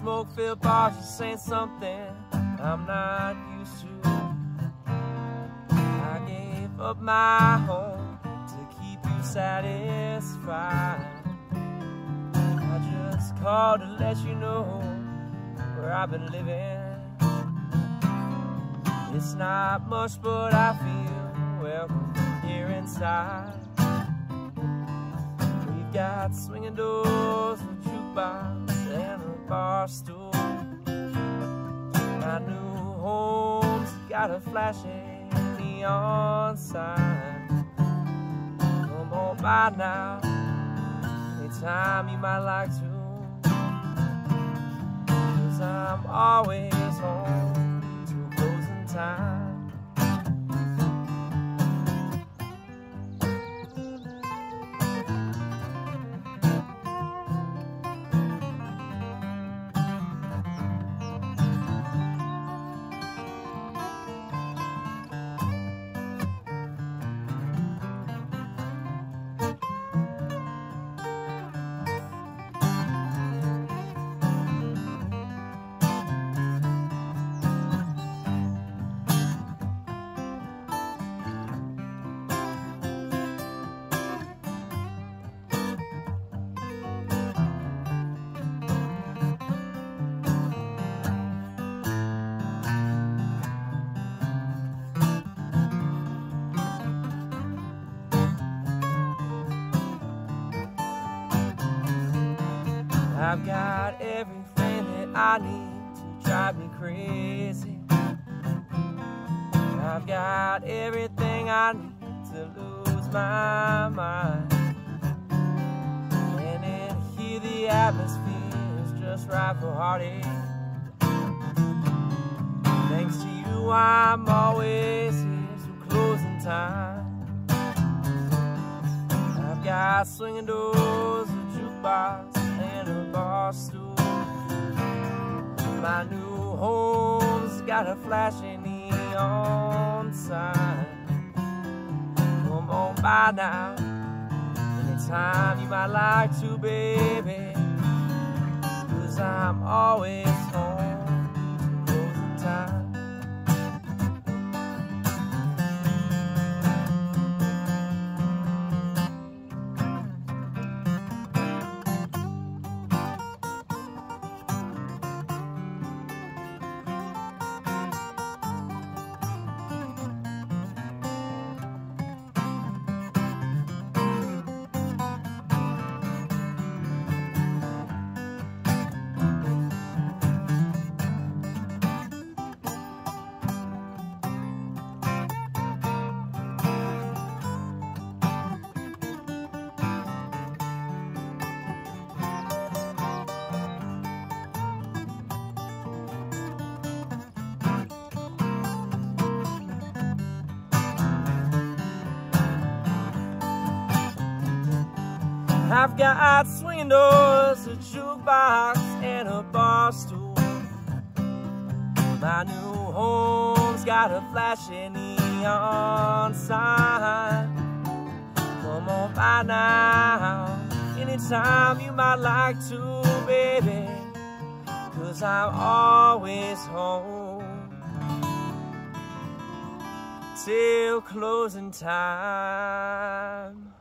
smoke-filled bars just ain't something I'm not used to. I gave up my home to keep you satisfied. I just called to let you know where I've been living. It's not much, but I feel welcome here inside. We've got swinging doors, a jukebox, and a bar stool. My new home's got a flashing neon sign. Come on by now, anytime you might like to, 'cause I'm always home till closing time. I've got everything that I need to drive me crazy. I've got everything I need to lose my mind. And in here the atmosphere is just right for heartache. Thanks to you I'm always here till closing time. I've got swinging doors, a jukebox, and a bar stool. My new home's got a flashing neon sign. Come on by now, anytime you might like to, baby, 'cause I'm always home till closing time. I've got swinging doors, a jukebox, and a bar stool. My new home's got a flashing neon sign. Come on by now, anytime you might like to, baby, 'cause I'm always home till closing time.